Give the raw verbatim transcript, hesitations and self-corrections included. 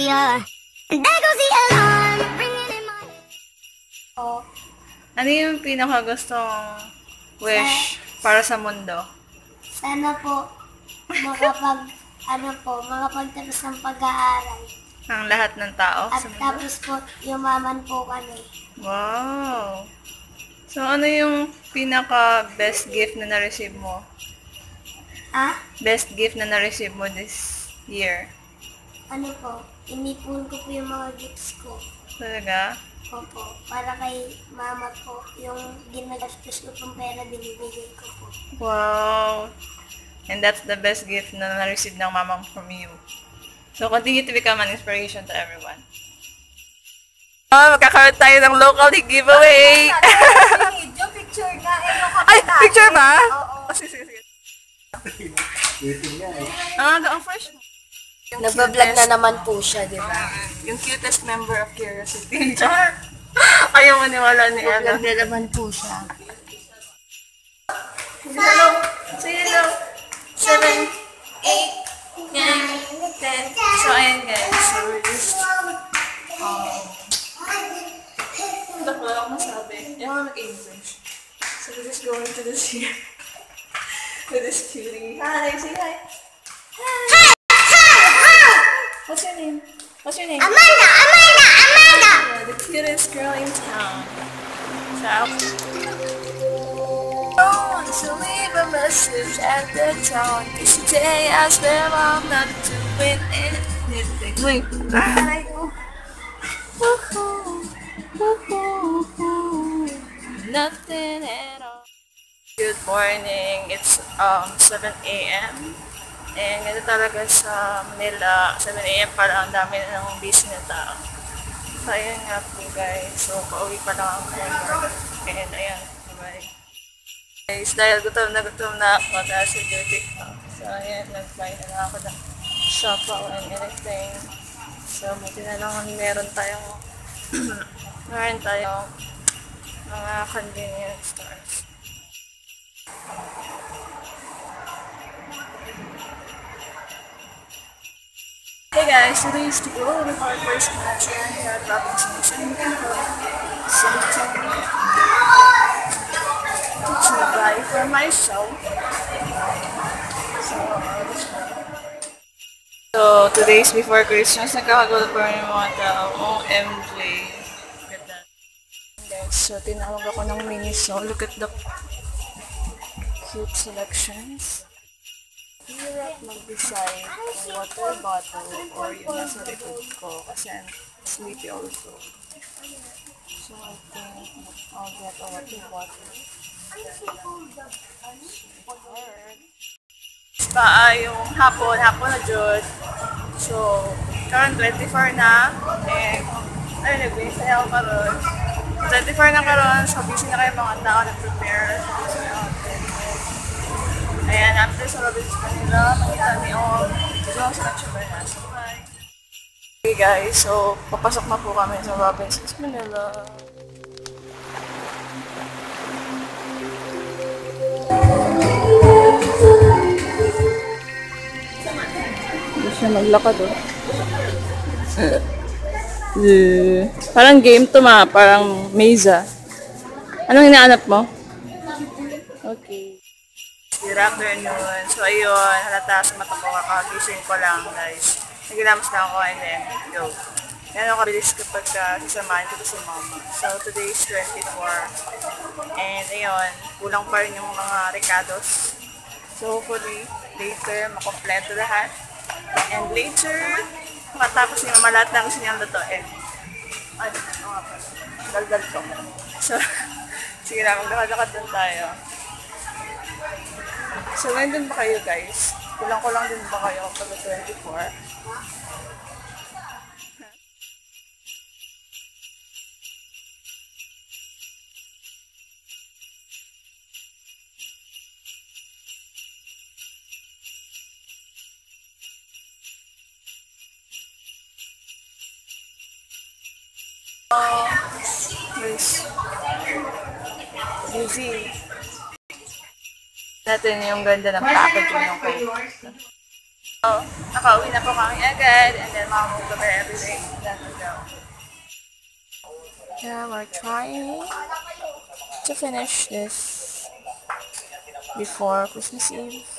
yeah. There goes the alarm, ringing in my head. Oh, ano yung pinakagustong wish para sa mundo? Sana po makapag, ano po, makapagtapos ng pag-aaral. Ang lahat ng tao At sa mundo? tapos po, yumaman po kami. Wow! So, ano yung pinaka-best gift na na-receive mo? Ah? Best gift na na-receive mo this year? Ano po, inipon ko po yung mga gifts ko. Talaga? Opo, para kay mama ko, yung ginagastos ko pong pera, binibigay ko po. Wow! And that's the best gift na na-receive ng mamang from you. So, continue to become an inspiration to everyone. Oh, magkakaroon tayo ng locally giveaway! Video, picture na. Ay, picture ba? Oo. Oh, sige, sige, sige. Ah, ang fresh. Nagbablog na naman po siya, di ba? Yung cutest member of Curiosity. Char! Ayaw maniwala ni Ella. Nagbablog na naman po siya. Hello! Say hello! Seven, eight, nine, ten. So, ayan guys. So, we're just... Um, Ito ko lang masabi. Yung mga mag-English. So, we're just going to this here. To this cutie. Hi! Say hi! Hi! What's your name? What's your name? Amanda! Amanda! Amanda! Yeah, the cutest girl in town. So, oh, so leave a message at the tone. Cause today I swear I'm not doing anything. Wait. Nothing at all. Good morning. It's um seven A M And ganito talaga sa Manila, seven A M para ang dami na ng busy na tao. So, ayan nga po guys. So, pauwi pa lang ako. And ayan, bye-bye. Guys, dahil gutom na gutom na ako dahil sa duty ko. So, ayan, nag-buy na lang ako ng shopao and anything. So, buti na lang meron tayong meron tayong mga convenience stores. Hey guys, today is the goal of our first match here at Robinson's and we can go something to buy for myself. So, so today is before Christmas. Nagkakagulo pa rin yung mga tao. O M G. Look at that. Guys, so tinawag ako ng Miniso. Look at the cute selections. Hirap mag-decide kung water bottle or yung nasa likod ko kasi I'm sleepy also. So I think I'll get a water bottle. Pa yung hapon, hapon na jud. So, karon twenty-four na. Eh, ay, nag-busy ako karon. twenty-four na karon, so busy na kayo mga tao nag-prepare. Ayan, after sa Robinson's Manila, makita niyo yung sa Chibanas. Bye! Okay guys, so papasok na po kami sa Robinson's Manila. Hindi siya maglakad oh. Parang game to ma, parang maze ah. Anong hinahanap mo? Okay. Good afternoon. So, ayun, halata sa mata ko, kakagising ko lang, guys. Nagilamos na ako and then, go. Yan ako kabilis kapag uh, sasamahan ko sa mama. So, today is twenty-four. And, ayun, kulang pa rin yung mga recados. So, hopefully, later, makompleto lahat. And later, matapos ni mama lahat ng gusto niyang lutuin. Ay, ano nga pa. Daldal ko. So, sige na, magkakadakad doon tayo. So, ngayon din ba kayo guys? Kulang-kulang din ba kayo pag twenty-four? Oh, guys. Busy. Natin yung ganda ng packaging ng cake. So, nakauwi na po kami agad and then mama will prepare everything. Then we go. Yeah, we're trying to finish this before Christmas Eve.